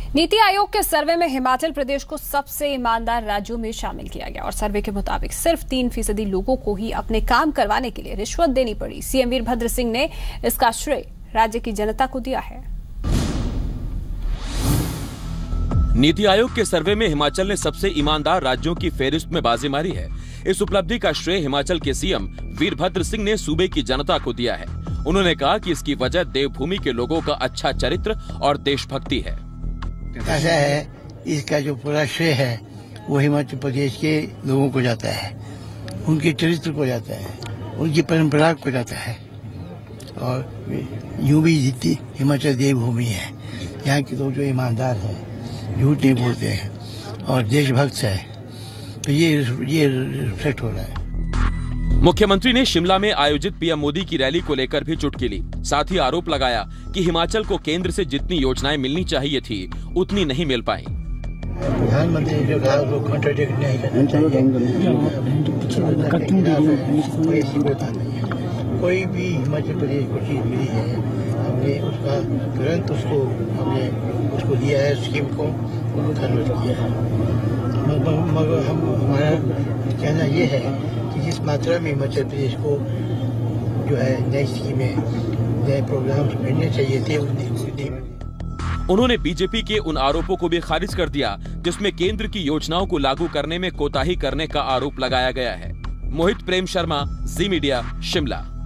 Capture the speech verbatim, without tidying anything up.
नीति आयोग के सर्वे में हिमाचल प्रदेश को सबसे ईमानदार राज्यों में शामिल किया गया और सर्वे के मुताबिक सिर्फ तीन फीसदी लोगों को ही अपने काम करवाने के लिए रिश्वत देनी पड़ी। सीएम वीरभद्र सिंह ने इसका श्रेय राज्य की जनता को दिया है। नीति आयोग के सर्वे में हिमाचल ने सबसे ईमानदार राज्यों की फेहरिस्त में बाजी मारी है। इस उपलब्धि का श्रेय हिमाचल के सीएम वीरभद्र सिंह ने सूबे की जनता को दिया है। उन्होंने कहा कि इसकी वजह देवभूमि के लोगों का अच्छा चरित्र और देशभक्ति है। ऐसा है, इसका जो पूरा श्रेय है वो हिमाचल प्रदेश के लोगों को जाता है, उनके चरित्र को जाता है, उनकी परंपरा को जाता है। और यूं भी जितनी हिमाचल देवभूमि है, यहाँ के लोग जो ईमानदार हैं, झूठ नहीं बोलते हैं और देशभक्त है, तो ये ये रिफ्लेक्ट हो रहा है। मुख्यमंत्री ने शिमला में आयोजित पीएम मोदी की रैली को लेकर भी चुटकी ली। साथ ही आरोप लगाया कि हिमाचल को केंद्र से जितनी योजनाएं मिलनी चाहिए थी उतनी नहीं मिल पाई। प्रधानमंत्री जो कहा वो कॉन्ट्रडिक्ट नहीं करना चाहिए। कोई भी हिमाचल प्रदेश को चीज मिली है, हमने उसका तुरंत उसको हमने उसको दिया है, स्कीम को कन्वर्ट किया है। मगर हम हमारा कहना ये है कि जिस मात्रा में हिमाचल प्रदेश को जो है नई स्कीमें, नए प्रोग्राम्स मिलने चाहिए थे, उतनी। उन्होंने बीजेपी के उन आरोपों को भी खारिज कर दिया जिसमें केंद्र की योजनाओं को लागू करने में कोताही करने का आरोप लगाया गया है। मोहित प्रेम शर्मा, जी मीडिया, शिमला।